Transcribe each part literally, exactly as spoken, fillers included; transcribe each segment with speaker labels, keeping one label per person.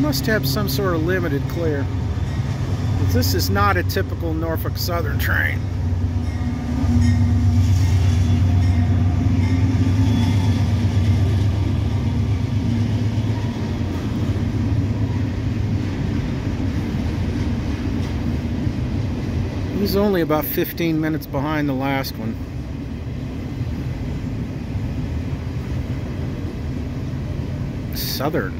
Speaker 1: must have some sort of limited clear. This is not a typical Norfolk Southern train. He's only about fifteen minutes behind the last one. Southern.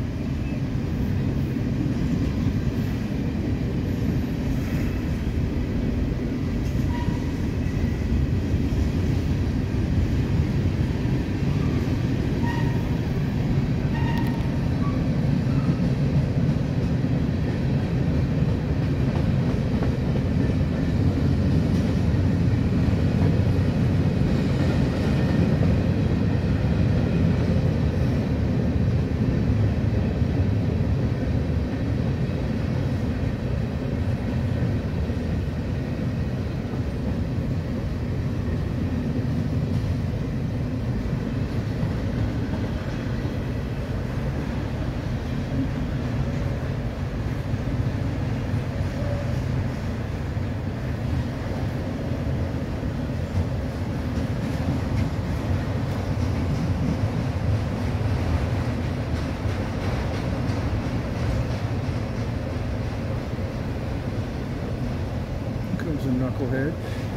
Speaker 1: Comes a knucklehead.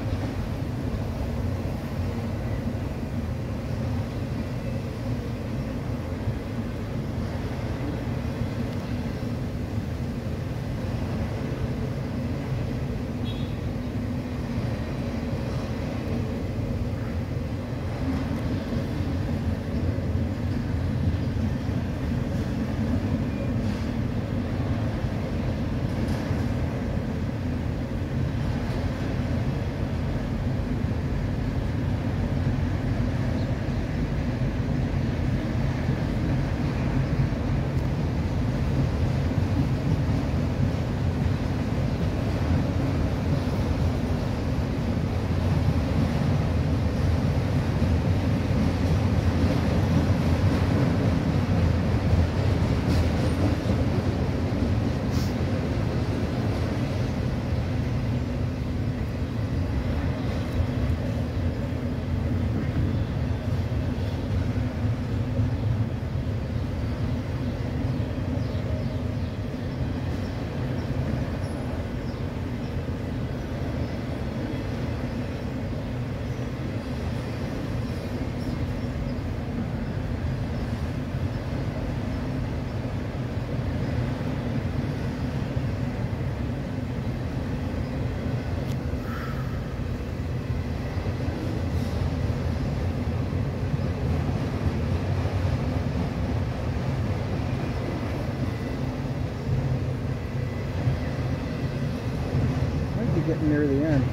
Speaker 1: Getting near the end.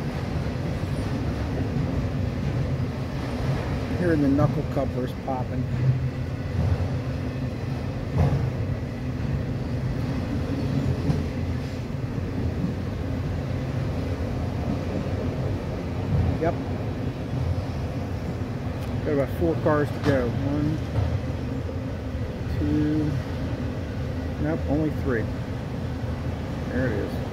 Speaker 1: Hearing the knuckle couplers popping. Yep. Got about four cars to go. One, two, nope, only three. There it is.